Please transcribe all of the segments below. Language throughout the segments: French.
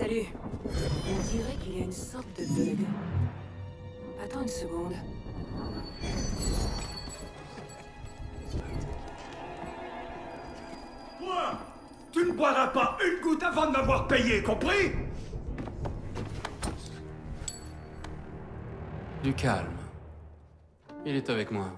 Salut. On dirait qu'il y a une sorte de bug. Attends une seconde. Toi, tu ne boiras pas une goutte avant de m'avoir payé, compris? Du calme. Il est avec moi.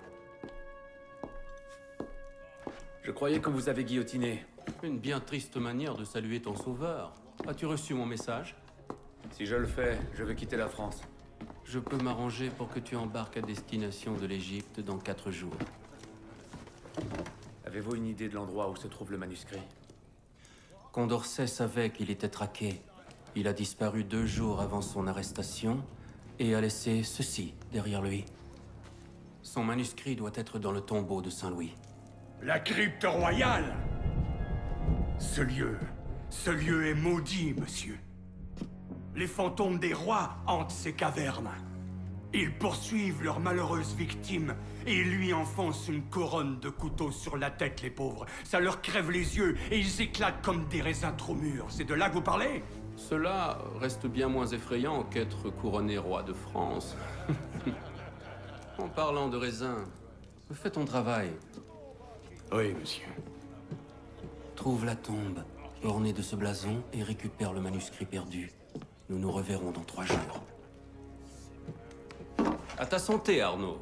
Je croyais qu'on vous avait guillotiné. Une bien triste manière de saluer ton sauveur. As-tu reçu mon message? Si je le fais, je veux quitter la France. Je peux m'arranger pour que tu embarques à destination de l'Égypte dans 4 jours. Avez-vous une idée de l'endroit où se trouve le manuscrit? Condorcet savait qu'il était traqué. Il a disparu 2 jours avant son arrestation et a laissé ceci derrière lui. Son manuscrit doit être dans le tombeau de Saint-Louis. La crypte royale! Ce lieu est maudit, monsieur. Les fantômes des rois hantent ces cavernes. Ils poursuivent leurs malheureuses victimes et lui enfoncent une couronne de couteaux sur la tête, les pauvres. Ça leur crève les yeux et ils éclatent comme des raisins trop mûrs. C'est de là que vous parlez? Cela reste bien moins effrayant qu'être couronné roi de France. En parlant de raisins, fais ton travail. Oui, monsieur. Trouve la tombe, ornée de ce blason, et récupère le manuscrit perdu. Nous nous reverrons dans 3 jours. À ta santé, Arnaud.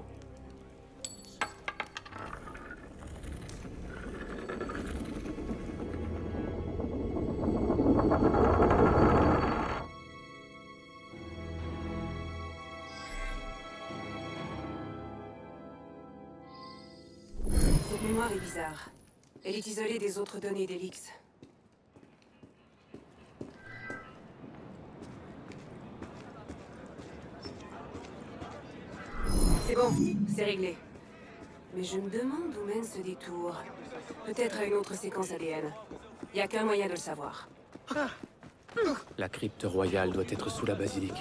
Cette mémoire est bizarre. Elle est isolée des autres données d'Elix. C'est bon, c'est réglé. Mais je me demande où mène ce détour. Peut-être à une autre séquence ADN. Y a qu'un moyen de le savoir. La crypte royale doit être sous la basilique.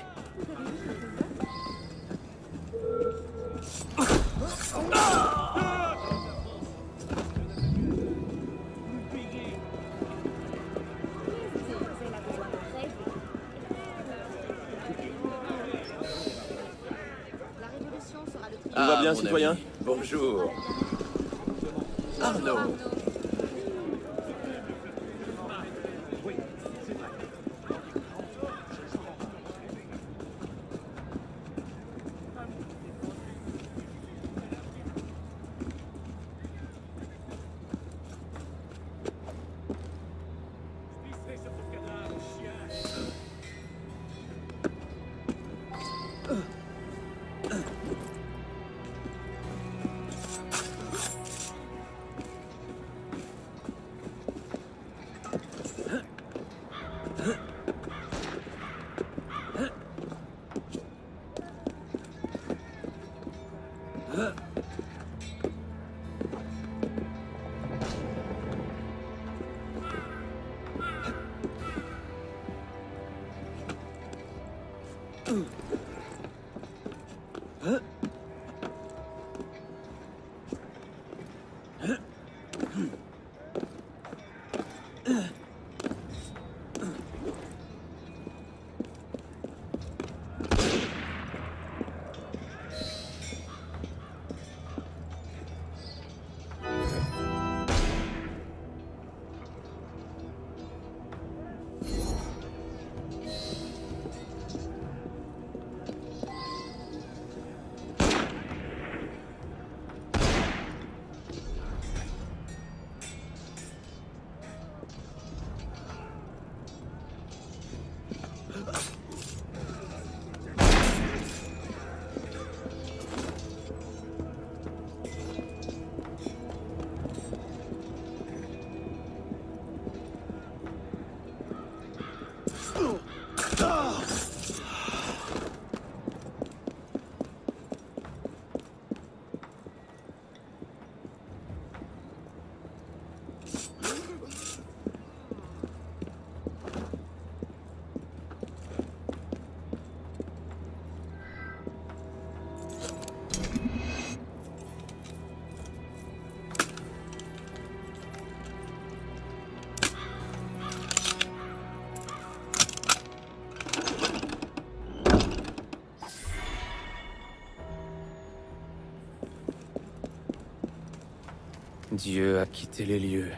Tout va bien, mon citoyen? ami. Bonjour. Arnaud. Dieu a quitté les lieux.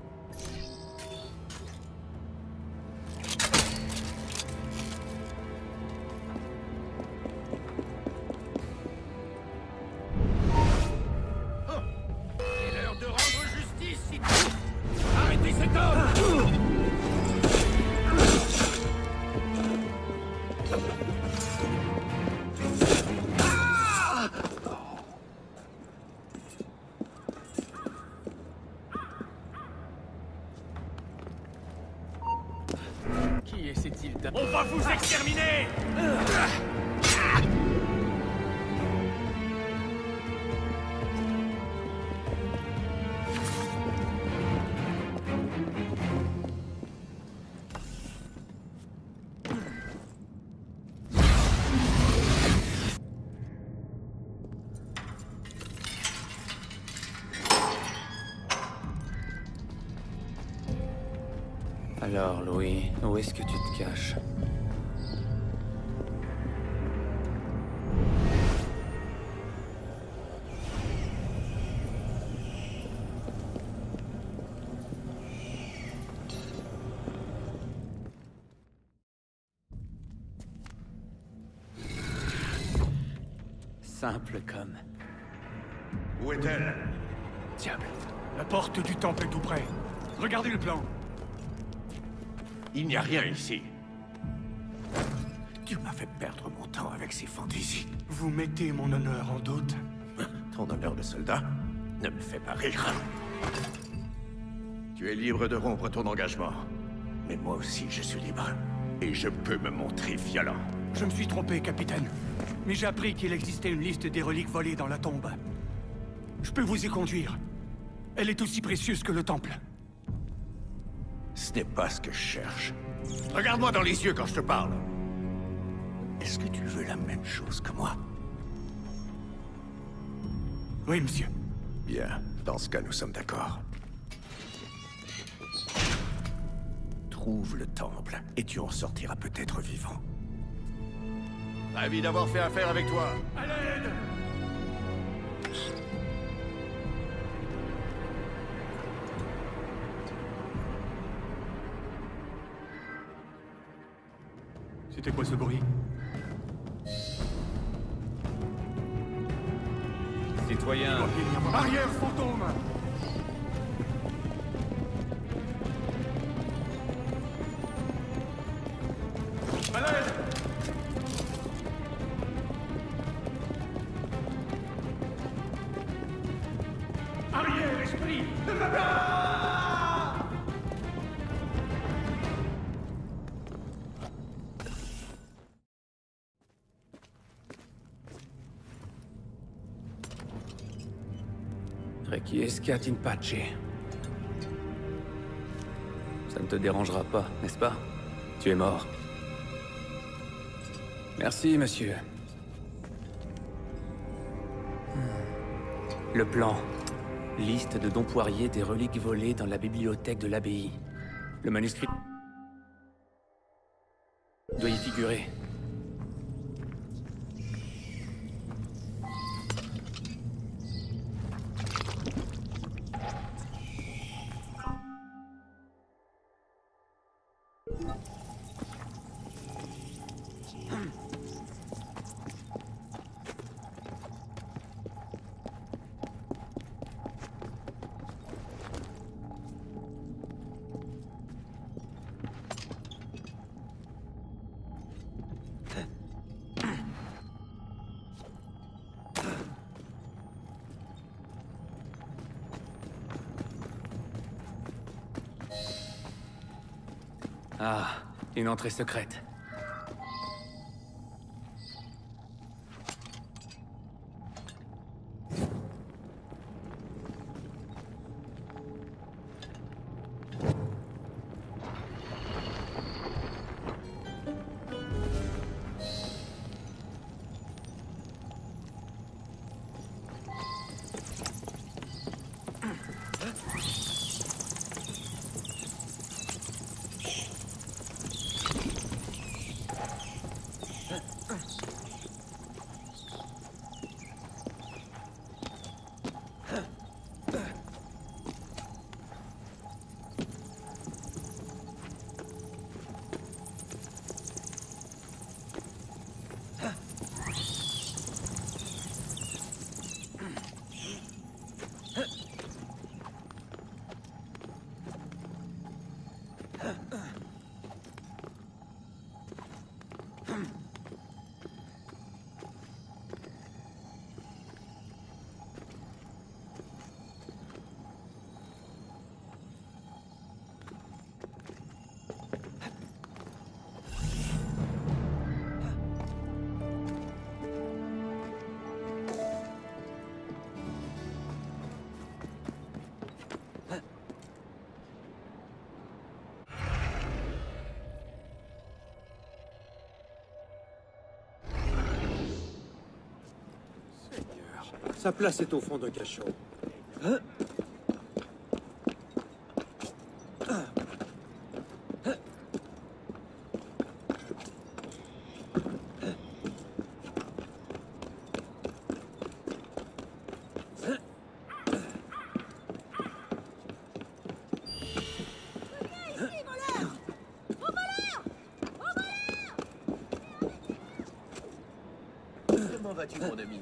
C'est l'heure de rendre justice, citoyen. Arrêtez cet homme! Qui essaie-t-il d'un... On va vous exterminer! Alors, Louis, où est-ce que tu te caches? Simple comme... Où est-elle? Diable. La porte du temple est tout près. Regardez le plan. Il n'y a rien ici. Tu m'as fait perdre mon temps avec ces fantaisies. Vous mettez mon honneur en doute? Ton honneur de soldat ne me fait pas rire. Tu es libre de rompre ton engagement. Mais moi aussi, je suis libre. Et je peux me montrer violent. Je me suis trompé, capitaine. Mais j'ai appris qu'il existait une liste des reliques volées dans la tombe. Je peux vous y conduire. Elle est aussi précieuse que le temple. Ce n'est pas ce que je cherche. Regarde-moi dans les yeux quand je te parle. Est-ce que tu veux la même chose que moi? Oui, monsieur. Bien, dans ce cas, nous sommes d'accord. Trouve le temple, et tu en sortiras peut-être vivant. Ravi d'avoir fait affaire avec toi. À l'aide! C'était quoi ce bruit? Citoyen, Arrière, fantôme! À l'aide! Arrière, esprit! Requiescat in pace. Ça ne te dérangera pas, n'est-ce pas? Tu es mort. Merci, monsieur. Le plan. Liste de dons Poirier des reliques volées dans la bibliothèque de l'abbaye. Le manuscrit doit y figurer. Ah, une entrée secrète. Sa place est au fond d'un cachot. Comment vas-tu, mon ami?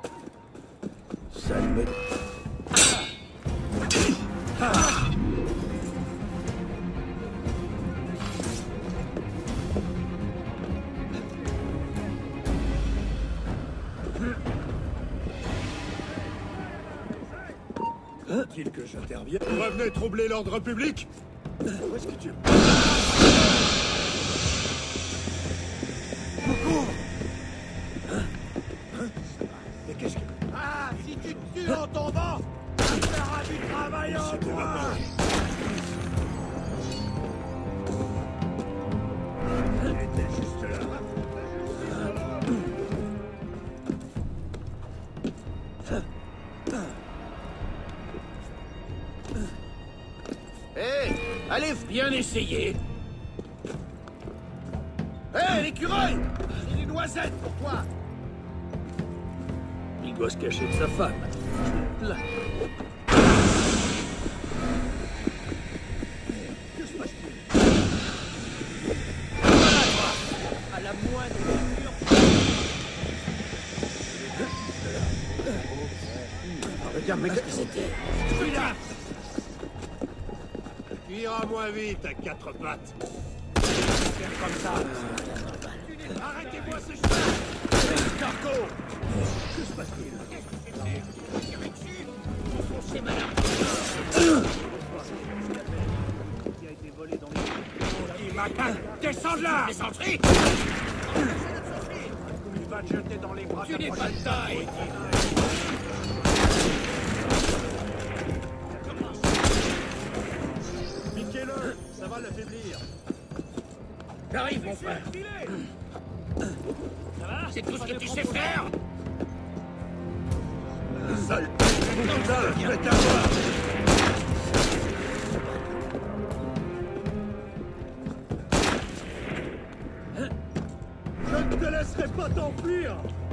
Ça me... Faut-il que j'intervienne? Vous revenez troubler l'ordre public? Où est-ce que tu... Mais qu'est-ce que... Ah, si tu te tues en tombant, tu feras du travail en C'était moins. ma Elle était juste là. Hé, allez, bien essayer. Hé, l'écureuil, j'ai des noisettes pour toi. Il doit se cacher de sa femme. Là. Que se passe-t-il? À la moindre mesure. Regarde, mais qu'est-ce que c'était? Celui-là. Tu iras moins vite à quatre pattes. Faire comme ça. Arrêtez-moi ce cheval. Cargo. Que se passe-t-il? Foncez, madame. Qui a été volé dans les... Macan, descends de là! Les sentries. Il va te jeter dans les bras. Tu n'es pas de taille. Piquez-le, ça va l'affaiblir. J'arrive, mon frère. Ça va? C'est tout ce que tu sais faire? Sale putain, je vais t'avoir! Je ne te laisserai pas t'enfuir!